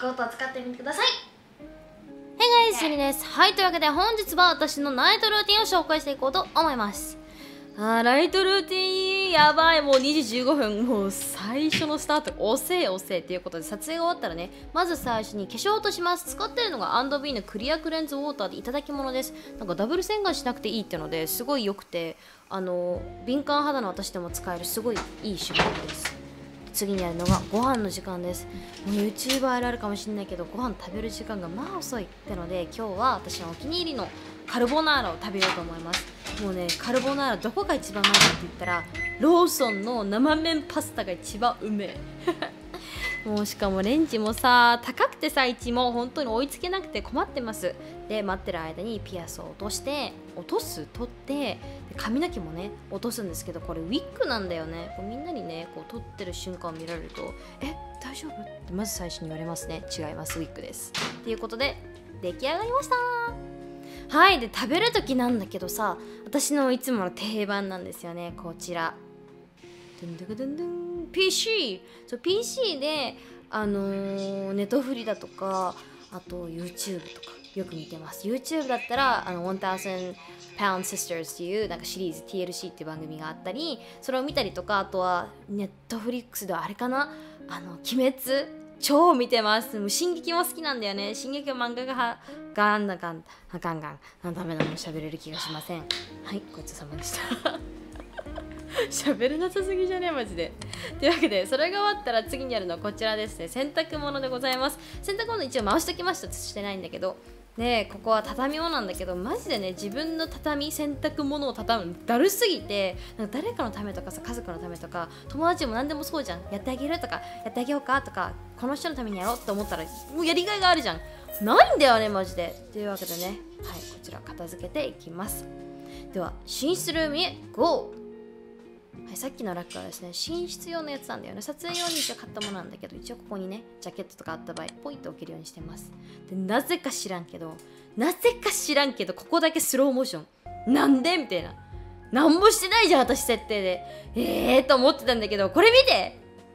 コートを使ってみてください。 Hey guys、ジュニです。はい、というわけで本日は私のナイトルーティンを紹介していこうと思います。ナイトルーティンやばい、もう2時15分、もう最初のスタート遅えっていうことで、撮影が終わったらね、まず最初に化粧落とします。使ってるのが&Bのクリアクレンズウォーターでいただき物です。なんかダブル洗顔しなくていいっていうのですごい良くて、敏感肌の私でも使えるすごいいい手法です。次にやるのがご飯の時間です。もう YouTuber あるあるかもしれないけど、ご飯食べる時間がまあ遅いってので、今日は私のお気に入りのカルボナーラを食べようと思います。もうね、カルボナーラどこが一番うまいかって言ったら、ローソンの生麺パスタが一番うめえもうしかもレンジもさ高くてさ、一も本当に追いつけなくて困ってます。で待ってる間にピアスを取ってで髪の毛もね落とすんですけど、これウィッグなんだよね。こうみんなにねこう取ってる瞬間を見られると大丈夫ってまず最初に言われますね。違います、ウィッグですっていうことで出来上がりました。はい、で食べる時なんだけどさ、私のいつもの定番なんですよね、こちらPC。 そう PC でネトフリだとか、あと YouTube とかよく見てます。 YouTube だったら1000 Pound Sisters っていうなんかシリーズ TLC っていう番組があったり、それを見たりとか、あとは Netflix ではあれかな、鬼滅超見てます。もう進撃も好きなんだよね。進撃は漫画がガンダメなの喋れる気がしません。はい、ごちそうさまでした喋れなさすぎじゃねえマジで。というわけでそれが終わったら次にやるのはこちらですね。洗濯物でございます。洗濯物一応回しておきました。してないんだけどね、ここは畳物なんだけど、マジでね自分の洗濯物を畳むのだるすぎて、なんか誰かのためとかさ、家族のためとか友達も何でもそうじゃん。やってあげるとかやってあげようかとか、この人のためにやろうって思ったらもうやりがいがあるじゃん。ないんだよねマジで。というわけでね、はい、こちら片付けていきます。では寝室ルームへ GO。はい、さっきのラックはですね、寝室用のやつなんだよね。撮影用に一応買ったものなんだけど、一応ここにねジャケットとかあった場合ポイッと置けるようにしてます。でなぜか知らんけどここだけスローモーションなんでみたいな、なんもしてないじゃん私設定でと思ってたんだけど、これ見て、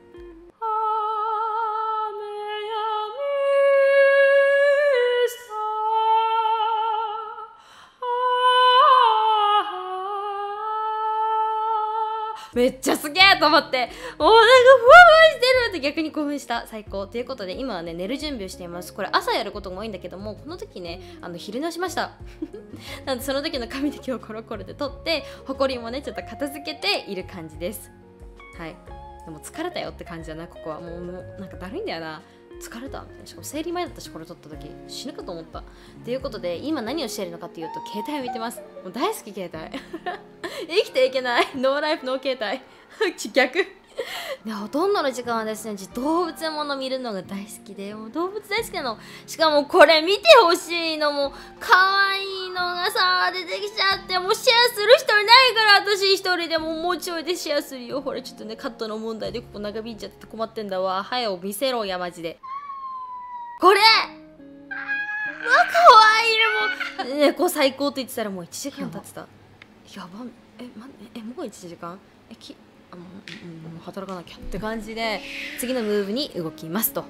めっちゃすげえと思って、もうなんかふわふわしてるって逆に興奮した。最高ということで今はね寝る準備をしています。これ朝やることも多いんだけども、この時ね昼寝をしましたなのでその時の髪の毛をコロコロで取って、ほこりもねちょっと片付けている感じです。はい、でも疲れたよって感じだな。ここはもうなんかだるいんだよな、疲れたみたいな。しかも生理前だったし、これ撮った時死ぬかと思った。ということで今何をしているのかというと、携帯を見てます。もう大好き携帯生きていけないノーライフノー携帯逆でほとんどの時間はですね、動物もの見るのが大好きで、もう動物大好きなの。しかもこれ見てほしいのも可愛いのがさ出てきちゃって、もうシェアする人いないから、私一人でもうちょいでシェアするよ。ほらちょっとねカットの問題でここ長引いちゃって困ってんだわ。はよ見せろやマジで。これ可愛いね。こう最高と言ってたらもう1時間経ってた。やばもう1時間もう働かなきゃって感じで、次のムーブに動きますと。はい、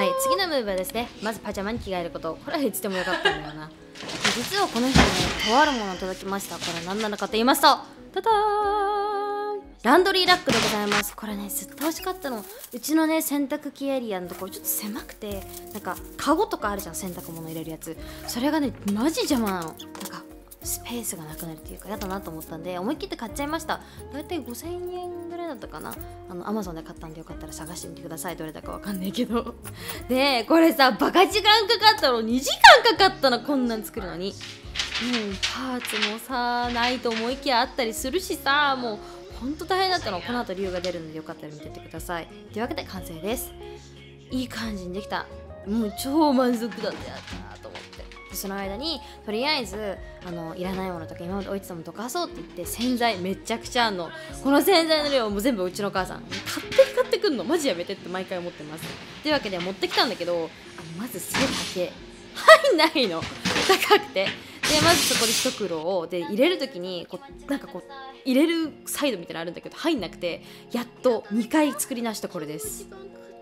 次のムーブはですね、まずパジャマに着替えること。これは言ってもよかったんだよな実はこの人ね、とあるものを届きました。これ何なのかと言いますと、タターン、ランドリーラックでございます。これねずっと欲しかったの。うちのね洗濯機エリアのところちょっと狭くて、なんかカゴとかあるじゃん、洗濯物入れるやつ。それがねマジ邪魔なの。なんかスペースがなくなるっていうか嫌だなと思ったんで、思い切って買っちゃいました。だいたい5000円ぐらいだったかな。Amazon で買ったんでよかったら探してみてください。どれだかわかんないけどでこれさバカ時間かかったの。2時間かかったの、こんなん作るのに。もうパーツもさないと思いきやあったりするしさ、もうほんと大変だったの。この後理由が出るのでよかったら見てってください。というわけで完成です。いい感じにできた。もう超満足だった。やったと思って。でその間にとりあえずいらないものとか今まで置いてたものどかそうって言って、洗剤めちゃくちゃあんの。この洗剤の量も全部うちのお母さん勝手に買ってくんの。マジやめてって毎回思ってます。というわけで持ってきたんだけど、まず背丈入んないの高くて。でまずそこで一袋をで入れる時になんか入れるサイドみたいなのあるんだけど入んなくて、やっと2回作り直したこれです。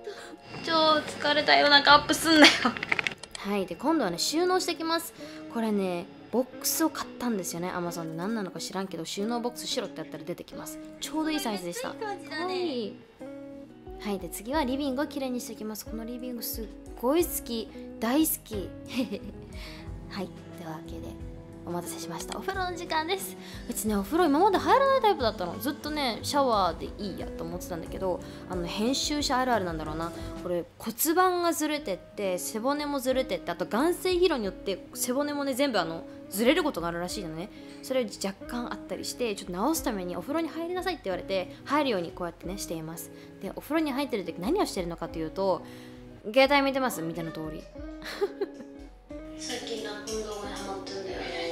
超疲れたよ。なんかアップすんなよ。はい。で今度はね収納してきます。これねボックスを買ったんですよね、アマゾンで。何なのか知らんけど収納ボックス白ってやったら出てきます。ちょうどいいサイズでした。かわいい。はい。で次はリビングをきれいにしていきます。このリビングすっごい好き、大好き。はい。というわけでお待たせしました。お風呂の時間です。うちねお風呂今まで入らないタイプだったの。ずっとねシャワーでいいやと思ってたんだけど、編集者あるあるなんだろうな。これ骨盤がずれてって背骨もずれてって、あと眼性疲労によって背骨もね全部ずれることがあるらしいのね。それ若干あったりして、ちょっと直すためにお風呂に入りなさいって言われて入るようにこうやってねしています。でお風呂に入ってる時何をしてるのかというと、携帯見てます。見ての通り。最近ラップン動画にハマってんだよね。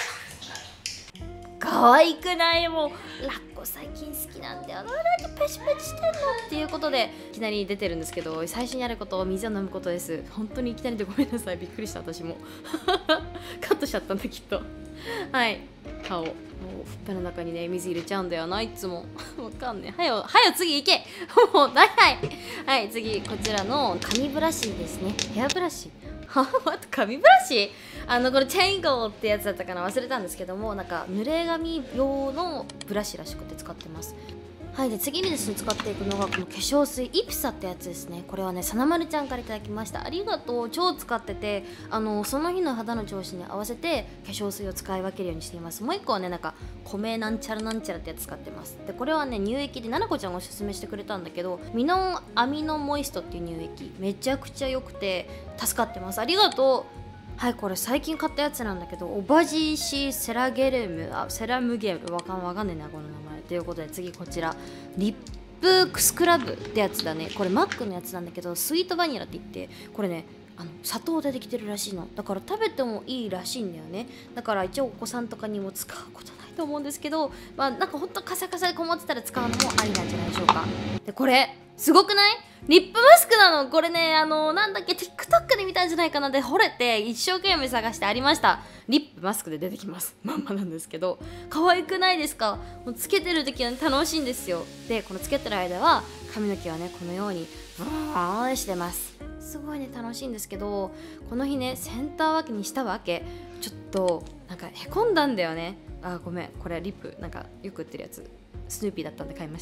可愛くない？もうラッコ最近好きなんだよ。なんでペチペチしてんのっていうことでいきなり出てるんですけど、最初にやることを水を飲むことです。本当にいきなりでごめんなさい、びっくりした。私もカットしちゃったんだきっと。はい、顔もうふっぺの中にね水入れちゃうんだよな、いつも。わかんねえ。はよ次行け。もうはいはい次こちらの紙ブラシですね。ヘアブラシ。あと紙ブラシ、これチェインゴーってやつだったかな、忘れたんですけども、なんか濡れ髪用のブラシらしくて使ってます。はい。で次にですね使っていくのがこの化粧水イプサってやつですね。これはねさなまるちゃんからいただきました。ありがとう。超使っててその日の肌の調子に合わせて化粧水を使い分けるようにしています。もう一個はねなんか米なんちゃらなんちゃらってやつ使ってます。でこれはね乳液でななこちゃんがおすすめしてくれたんだけど、ミノンアミノモイストっていう乳液めちゃくちゃ良くて助かってます。ありがとう。はい。これ最近買ったやつなんだけど、オバジーシーセラゲルムセラムゲムわかんねえなこの名前。ということで次こちらリップスクラブってやつだね。これマックのやつなんだけどスイートバニラって言って、これね砂糖でできてるらしいの。だから食べてもいいらしいんだよね。だから一応お子さんとかにも使うことないと思うんですけど、まあなんかほんとカサカサで困ってたら使うのもありなんじゃないでしょうか。でこれすごくない？リップマスクなの。これねなんだっけ TikTok で見たんじゃないかな。で惚れて一生懸命探してありました。リップマスクで出てきますまんまなんですけど、可愛くないですか？もうつけてる時は、ね、楽しいんですよ。でこのつけてる間は髪の毛はねこのようにブーンしてます。すごいね楽しいんですけど、この日ねセンター分けにしたわけ。ちょっとなんかへこんだんだよね。あごめん、これリップなんかよく売ってるやつスヌーピーだったんで買いました。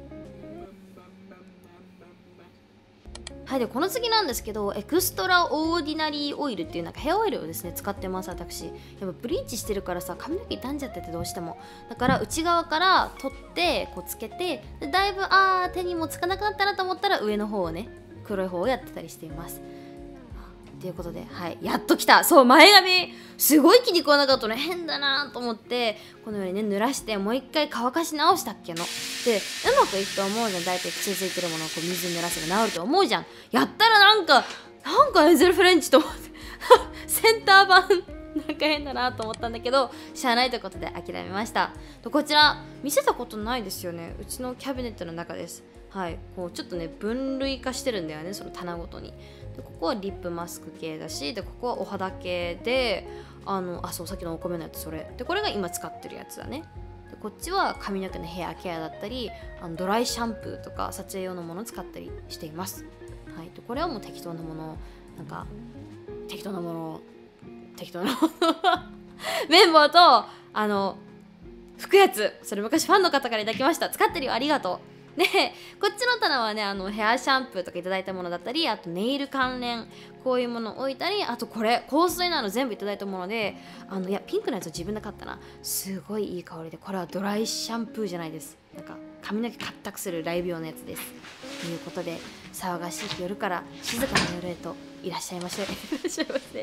はい。でこの次なんですけど、エクストラオーディナリーオイルっていうなんかヘアオイルをですね使ってます。私やっぱブリーチしてるからさ髪の毛傷んじゃっててどうしても、だから内側から取ってこうつけて、でだいぶ手にもつかなくなったなと思ったら上の方をね黒い方をやってたりしています。ということで、はい、やっと来た。そう前髪すごい気に食わなかったの変だなと思って、このようにね濡らしてもう一回乾かし直したっけの。でうまくいくと思うじゃん。大体癖ついてるものをこう水に濡らせば治ると思うじゃん。やったらなんかエンゼルフレンチと思ってセンター版なんか変だなと思ったんだけど、しゃあないということで諦めました。こちら見せたことないですよね。うちのキャビネットの中です。はい。こうちょっとね分類化してるんだよね、その棚ごとに。でここはリップマスク系だし、でここはお肌系でそうさっきのお米のやつそれで、これが今使ってるやつだね。でこっちは髪の毛のヘアケアだったりドライシャンプーとか撮影用のものを使ったりしています。はい。でこれはもう適当なもの、なんか適当なもの綿棒と拭くやつ、それ昔ファンの方からいただきました。使ってるよ、ありがとう。でこっちの棚はねヘアシャンプーとかいただいたものだったり、あとネイル関連こういうものを置いたり、あとこれ香水なの全部いただいたもので、いやピンクのやつを自分で買ったな。すごいいい香りで、これはドライシャンプーじゃないです。なんか髪の毛カッタクするライブ用のやつです。ということで騒がしい夜から静かな夜へといらっしゃいませ。いらっしゃいませ。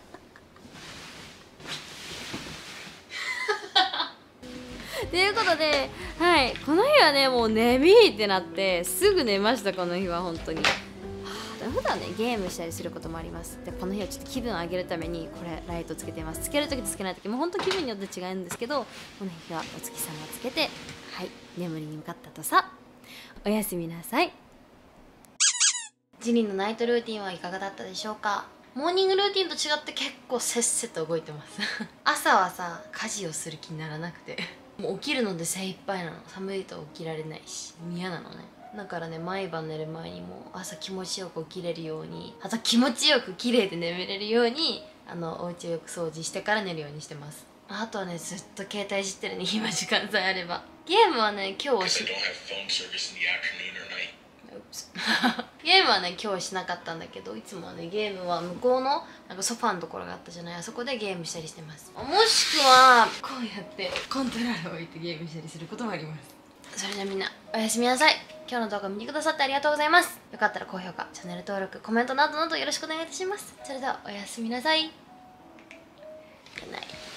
ということで、はい、この日はねもう眠いってなってすぐ寝ました。この日は本当に、普段ねゲームしたりすることもあります。でこの日はちょっと気分を上げるためにこれライトつけてます。つけるときとつけないときも本当気分によって違うんですけど、この日はお月様をつけて、はい眠りに向かったとさ。おやすみなさい。ジニーのナイトルーティンはいかがだったでしょうか。モーニングルーティンと違って結構せっせと動いてます朝はさ家事をする気にならなくてもう起きるので精一杯なの。寒いと起きられないし嫌なのね。 だからね、毎晩寝る前にも朝気持ちよく起きれるように、あと気持ちよく綺麗で眠れるようにお家をよく掃除してから寝るようにしてます。あとはね、ずっと携帯いじってるね、暇時間さえあれば。ゲームはね、今日はゲームはね、今日はしなかったんだけど、いつもはね、ゲームは向こうのなんかソファのところがあったじゃない、あそこでゲームしたりしてます。もしくはこうやってコントローラーを置いてゲームしたりすることもあります。それではみんなおやすみなさい。今日の動画見てくださってありがとうございます。よかったら高評価、チャンネル登録、コメントなどなどよろしくお願いいたします。それではおやすみなさい。Good night.